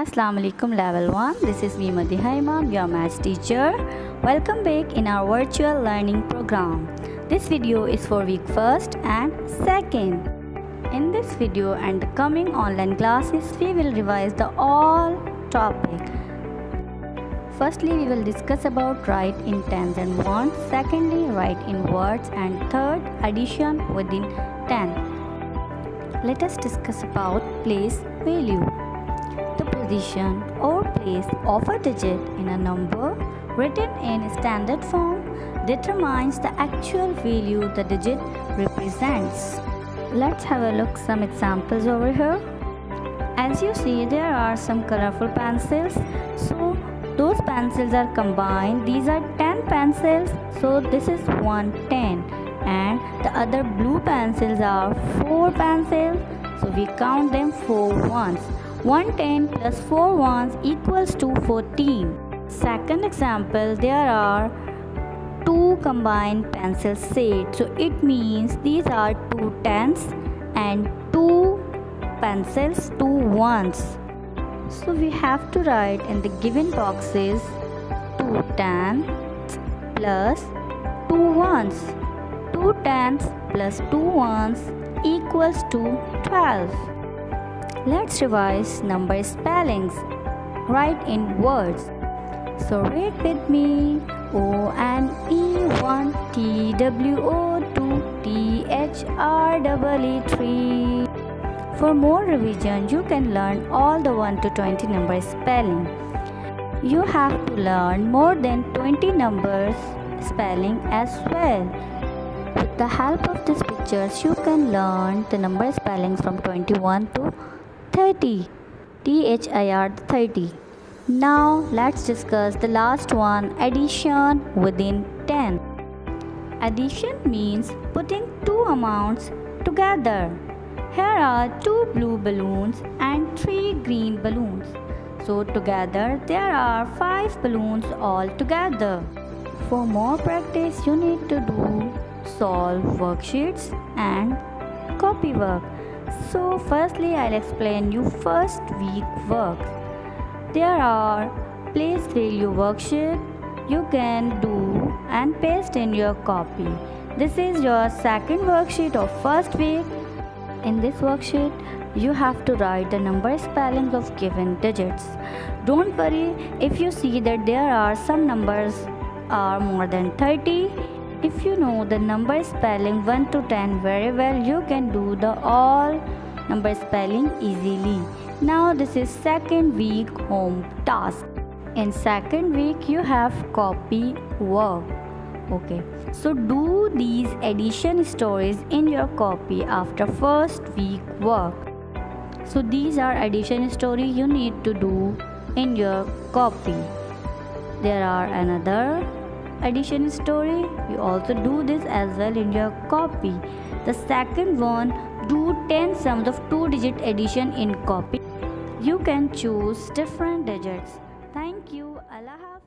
Assalamu alaikum level 1. This is me Madiha Imam, your maths teacher. Welcome back in our virtual learning program. This video is for week 1st and 2nd. In this video and the coming online classes, we will revise the all topic. Firstly, we will discuss about write in tens and ones. Secondly, write in words, and third, addition within 10. Let us discuss about place value. The position or place of a digit in a number written in standard form determines the actual value the digit represents. Let's have a look some examples over here. As you see, there are some colorful pencils. So those pencils are combined. These are 10 pencils. So this is 110. And the other blue pencils are 4 pencils. So we count them 4 ones. 110 plus 4 ones equals to 14. Second example, there are 2 combined pencil sets. So it means these are 2 tens and 2 pencils, 2 ones. So we have to write in the given boxes 2 tens plus 2 ones. 2 tens plus 2 ones equals to 12. Let's revise number spellings. Write in words. So read with me. O-N-E 1, T-W-O 2, T-H-R-E-E 3. For more revision, you can learn all the 1 to 20 number spelling. You have to learn more than 20 numbers spelling as well. With the help of these pictures, you can learn the number spellings from 21 to 30. T-H-I-R 30. Now let's discuss the last one, addition within 10. Addition means putting two amounts together. Here are 2 blue balloons and 3 green balloons. So together there are 5 balloons all together. For more practice, you need to do solve worksheets and copy work. So firstly, I'll explain you first week work. There are place value worksheet you can do and paste in your copy. This is your second worksheet of first week. In this worksheet, you have to write the number spellings of given digits. Don't worry if you see that there are some numbers are more than 30. If you know the number spelling 1 to 10 very well, you can do the all number spelling easily. Now this is second week home task. In second week you have copy work. Okay, so do these addition stories in your copy after first week work. So these are addition story you need to do in your copy. There are another addition story. You also do this as well in your copy. The second one, do 10 sums of 2-digit addition in copy. You can choose different digits. Thank you. Allah Hafiz.